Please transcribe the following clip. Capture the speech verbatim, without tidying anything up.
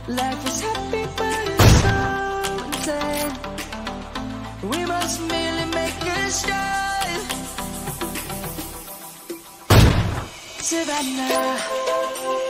Life is happy but it's so insane. We must merely make a start. Savannah.